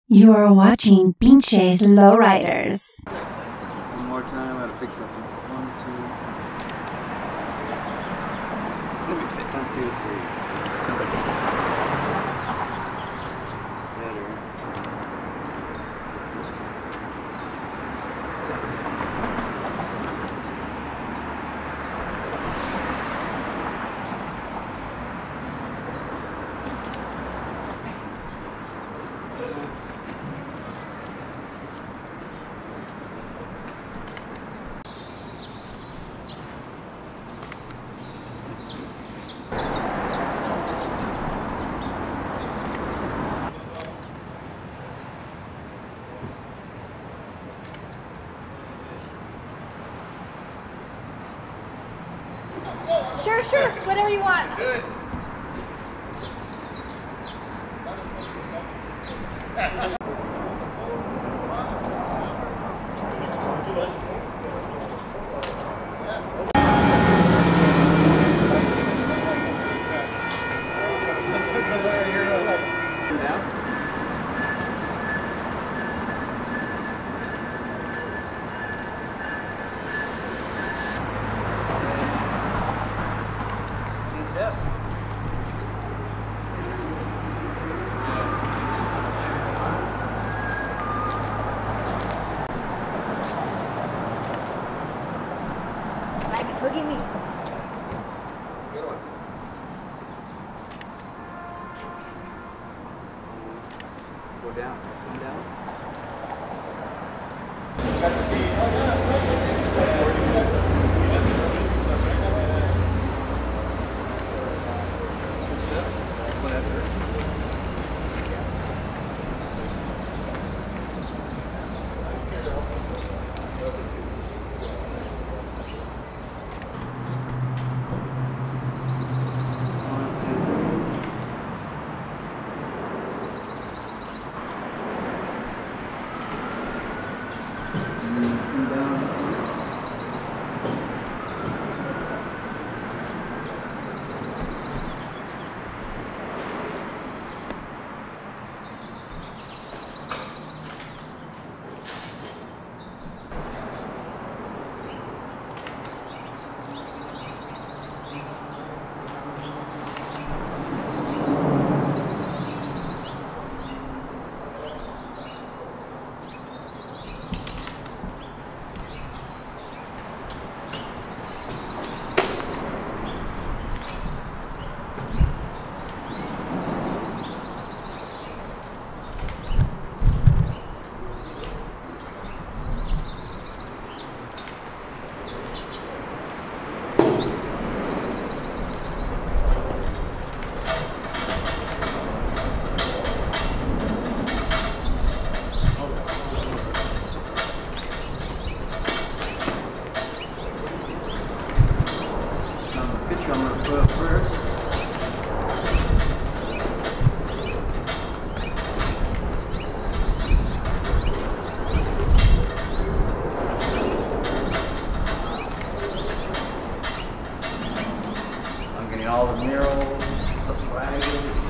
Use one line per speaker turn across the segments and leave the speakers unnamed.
You are watching Pinches Lowriders.
One more time, I gotta fix something. 1, 2. Let me fix 1, 2, 3. Better.
Sure, whatever you want.
Good.
Forgive me.
Good one.
Go down. Come down.
Got the beat.
Whatever. Picture I'm going to put up first. I'm getting all the murals, the flags.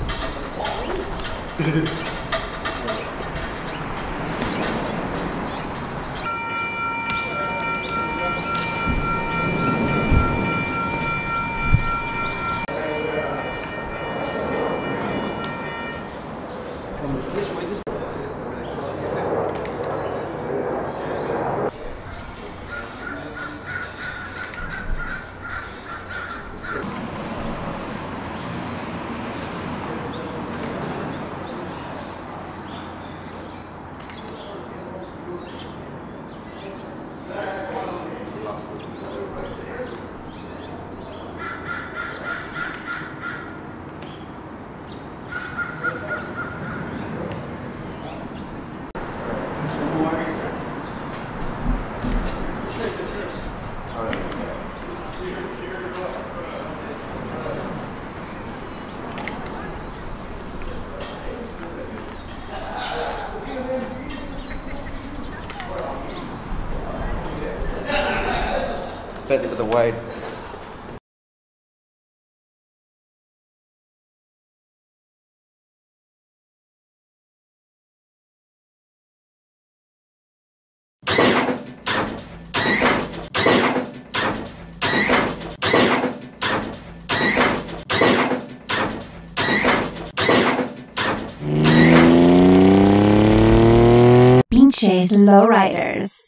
Better with the wide.
Pinches Lowriders.